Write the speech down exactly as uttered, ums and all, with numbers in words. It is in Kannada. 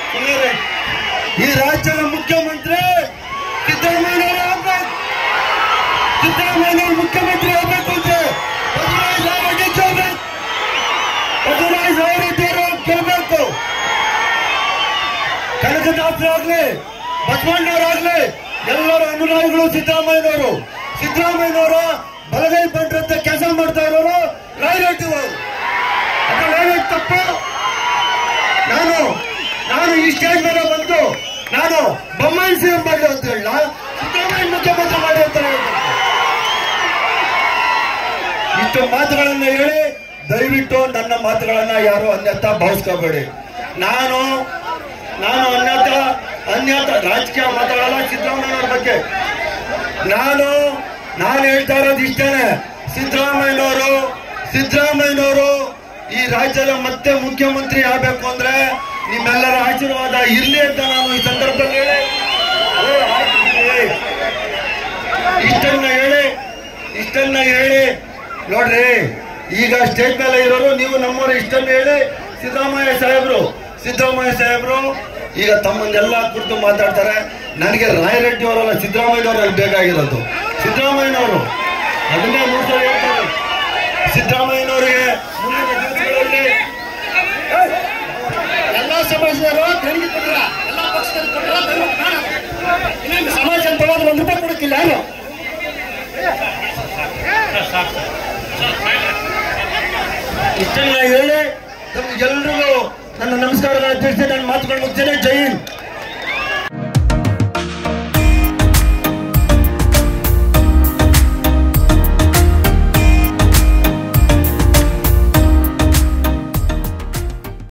ಈ ರಾಜ್ಯದ ಮುಖ್ಯಮಂತ್ರಿ ಸಿದ್ದರಾಮಯ್ಯ ಆಗ್ಬೇಕು. ಸಿದ್ದರಾಮಯ್ಯ ಮುಖ್ಯಮಂತ್ರಿ ಆಗ್ಬೇಕು ಅಂದ್ರೆ ಬಸವರಾಜ ಅವರಿಗೆ ಗೆಲ್ಬೇಕು. ಬಸವರಾಜ ಅವರಿದ್ದರು ಗೆಲ್ಬೇಕು. ಕನಕದಾಸರಾಗ್ಲಿ ಬಸವಣ್ಣವರಾಗ್ಲಿ ಎಲ್ಲರ ಅನುರಾಗಿಗಳು ಸಿದ್ದರಾಮಯ್ಯನವರು. ಸಿದ್ದರಾಮಯ್ಯನವರ ಬಲಗೈ ಬಂದ್ರಂತ ಕೆಲಸ ಮಾಡ್ತಾ ಇರೋರು ರಾಯರೆಡ್ಡಿ ಅವರು. ಅದು ರಾಯರೆಡ್ಡಿ ತಪ್ಪು. ನಾನು ನಾನು ಈ ಸ್ಟೇಜ್ ಮೇಲೆ ಬಂದು ನಾನು ಬೊಮ್ಮಾಯಿ ಸಿಎಂ ಮಾಡಿ ಅಂತ ಹೇಳ ಸಿದ್ದರಾಮಯ್ಯ ಮುಖ್ಯಮಂತ್ರಿ ಮಾಡಿ ಅಂತ ಹೇಳ್ಬೇಕು. ಇಷ್ಟು ಮಾತುಗಳನ್ನ ಹೇಳಿ ದಯವಿಟ್ಟು ನನ್ನ ಮಾತುಗಳನ್ನ ಯಾರು ಅನ್ಯತಾ ಭಾವಿಸ್ಕೋಬೇಡಿ. ನಾನು ನಾನು ಅನ್ಯತ ಅನ್ಯತ ರಾಜಕೀಯ ಮಾತಾಡಲ್ಲ ಸಿದ್ದರಾಮಯ್ಯನವ್ರ ಬಗ್ಗೆ. ನಾನು ನಾನು ಹೇಳ್ತಾ ಇರೋದು ಇಷ್ಟೇನೆ. ಸಿದ್ದರಾಮಯ್ಯನವರು ಸಿದ್ದರಾಮಯ್ಯನವರು ಈ ರಾಜ್ಯದ ಮತ್ತೆ ಮುಖ್ಯಮಂತ್ರಿ ಆಗಬೇಕು ಅಂದ್ರೆ ನಿಮ್ಮೆಲ್ಲರ ಆಶೀರ್ವಾದ ಇರ್ಲಿ ಅಂತ ನಾನು ಈ ಸಂದರ್ಭದಲ್ಲಿ ಹೇಳಿ ಇಷ್ಟನ್ನ ಹೇಳಿ ಇಷ್ಟನ್ನ ಹೇಳಿ ನೋಡ್ರಿ, ಈಗ ಸ್ಟೇಜ್ ಮೇಲೆ ಇರೋರು ನೀವು ನಮ್ಮವರು. ಇಷ್ಟನ್ನ ಹೇಳಿ ಸಿದ್ದರಾಮಯ್ಯ ಸಾಹೇಬ್ರು ಸಿದ್ದರಾಮಯ್ಯ ಸಾಹೇಬ್ರು ಈಗ ತಮ್ಮನ್ನೆಲ್ಲ ಕುರಿತು ಮಾತಾಡ್ತಾರೆ. ನನಗೆ ರಾಯರೆಡ್ಡಿ ಅವರಲ್ಲ ಸಿದ್ದರಾಮಯ್ಯನವರಲ್ಲಿ ಬೇಕಾಗಿರೋದು. ಸಿದ್ದರಾಮಯ್ಯನವರು ಅದನ್ನೇ ಮೂರು ಸಲ ಹೇಳ್ತಾರೆ. ಸಿದ್ದರಾಮಯ್ಯನವರಿಗೆ ಮುಂದಿನ ದಿವಸಗಳಲ್ಲಿ ಎಲ್ಲ ಸಮಾಜದವರು ದೇಣಿಗೆ ಕೊಟ್ರ, ಎಲ್ಲ ಪಕ್ಷದಲ್ಲಿ ಕೊಟ್ಟರು. ಸಮಾಜ ಅಂತ ಹೋದ್ರೆ ಒಂದು ರೂಪಾಯಿ ಕೊಡಕ್ಕಿಲ್ಲ ಯಾರು. ಇಷ್ಟನ್ನ ಹೇಳಿ ತಮ್ಗೆಲ್ರಿಗೂ ನನ್ನ ನಮಸ್ಕಾರಗಳನ್ನು ತಿಳಿಸಿ ನನ್ನ ಮಾತುಗಳು ಮುಗಿಸ್ತೇನೆ. ಜೈ ಹಿಂದ್.